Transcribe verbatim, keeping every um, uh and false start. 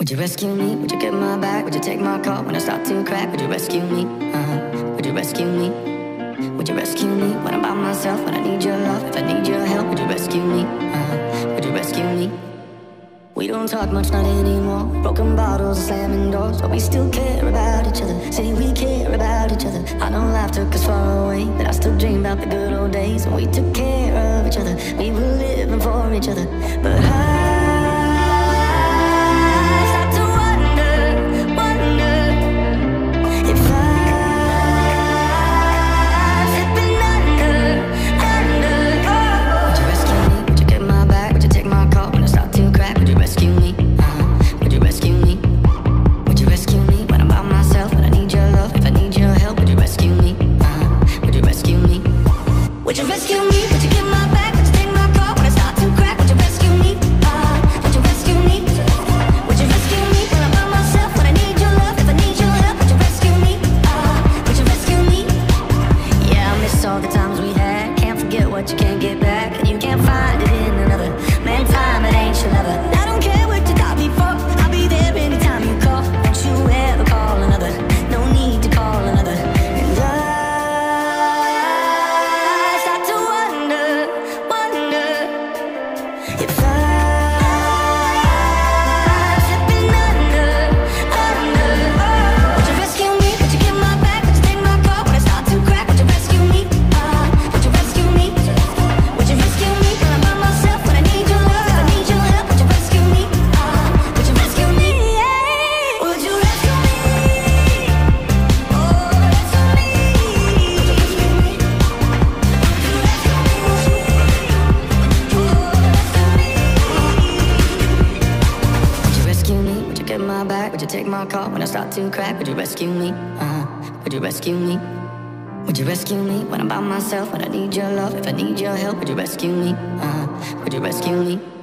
Would you rescue me? Would you get my back? Would you take my call when I start to crack? Would you rescue me? Uh-huh. Would you rescue me? Would you rescue me when I'm by myself? When I need your love, if I need your help, would you rescue me? Uh-huh. Would you rescue me? We don't talk much, not anymore. Broken bottles, slamming doors, but we still care about each other. Say we care about each other. I know life took us far away, but I still dream about the good old days when we took care of each other. We were living for each other. But I you can't get back, and you can't find it in another. Man, time, it ain't your lover. I don't care what you thought before, I'll be there anytime you call. Don't you ever call another, no need to call another. And I start to wonder, wonder if I'm slipping under, under. Would you rescue me? Would you get my back? Would you take my call when I start to crack? Would you rescue me? Uh, would you rescue me? Would you take my call when I start to crack? Would you rescue me? Uh-huh. Would you rescue me? Would you rescue me when I'm by myself? When I need your love, if I need your help, would you rescue me? Uh-huh. Would you rescue me?